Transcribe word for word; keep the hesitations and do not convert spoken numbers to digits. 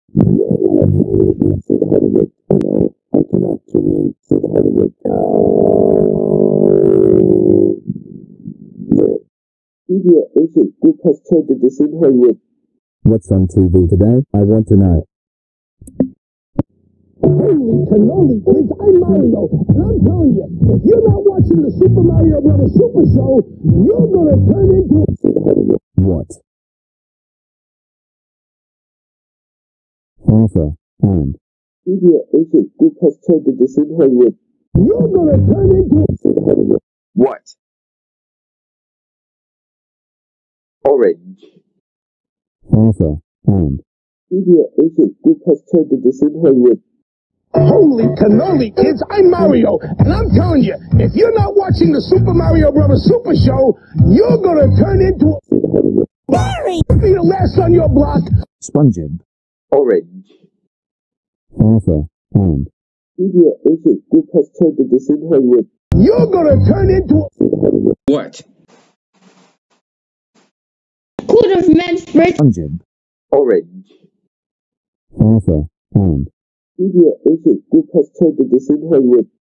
Cinehollywood. Oh no, I cannot tune in. Cinehollywood. The media agent group has turned into Cinehollywood. What's on T V today? I want to know. Holy cannoli, kids, I'm Mario, and I'm telling you, if you're not watching the Super Mario Brothers Super Show, you're gonna turn into Cinehollywood. What? Arthur, and Media agent group has turned into Cinehollywood. You're gonna turn into Cinehollywood. What? Orange. Arthur, and Media agent group has turned into Cinehollywood. Holy cannoli, kids, I'm Mario, and I'm telling you, if you're not watching the Super Mario Brothers Super Show, you're gonna turn into Cinehollywood. Barry! Be the last on your block. SpongeBob. Orange. Arthur, and Media agent group has turned into Cinehollywood. You're gonna turn into Cinehollywood. What? Could have meant Fred. SpongeBob. Orange. Arthur, and Media agent group has turned into Cinehollywood.